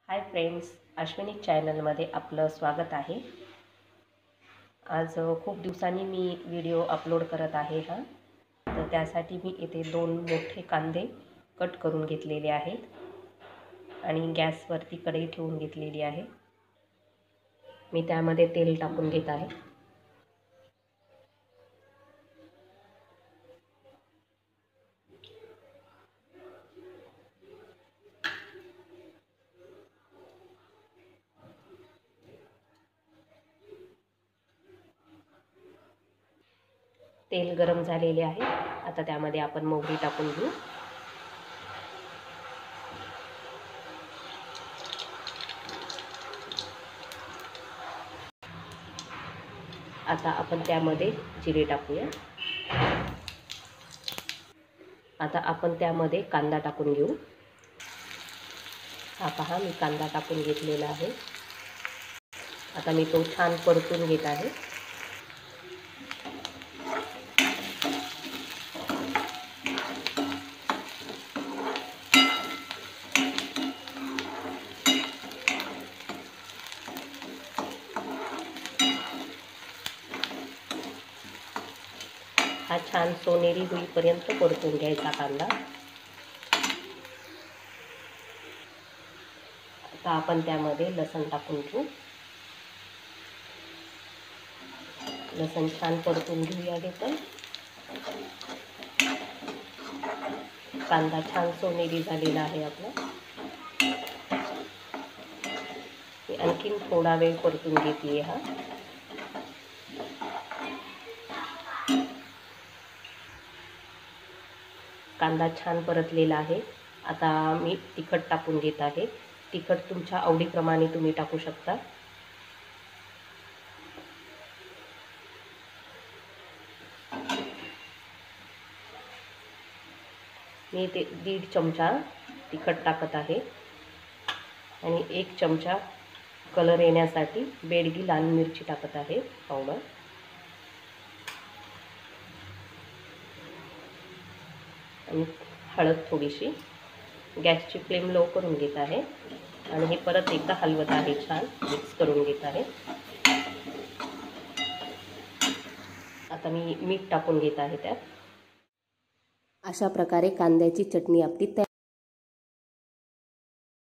Hi friends, Ashwini चॅनलमध्ये आपलं स्वागत आहे। आज खूप दिवसांनी मी व्हिडिओ अपलोड करत आहे तर त्यासाठी मी इथे 2 मोठे कांदे कट करून घेतलेले आहेत आणि गॅसवरती कढई ठेवून घेतलेली आहे। मी त्यामध्ये तेल टाकून घेत आहे। तेल गरम झालेले आहे। आता त्यामध्ये आपण मोहरी टाकून घेऊ। आता आपण त्यामध्ये जिरे टाकूया। आता आपण त्यामध्ये कांदा टाकून घेऊ। हा पहा, मी कांदा टाकून घेतलेला आहे। आता मी तो छान परतून घेत आहे। हा छान सोनेरी होईपर्यंत परतून घ्यायचा कांदा। आता आपण त्यामध्ये लसूण टाकून घेऊ। लसूण छान परतून घेऊया। हे पण कांदा छान सोनेरी झालेला आहे आपला। आणखीन थोडा वेळ परतून घेतली हा। कांदा छान परतलेला आहे। आता मी तिखट टाकून घेत आहे। तिखट तुमच्या आवडीप्रमाणे तुम्ही टाकू शकता। मी ते 1.5 चमचा तिखट टाकत आहे आणि 1 चमचा कलर येण्यासाठी बेडगी लाल मिरची टाकत आहे पावडर। आणि हळद थोडीशी। गॅसची फ्लेम लो करून घेत आहे आणि हे परत एकदा हलवत आहे, छान मिक्स करून घेत आहे। आता मी मीठ टाकून घेत आहे त्यात। अशा प्रकारे कांद्याची चटणी आपली तयार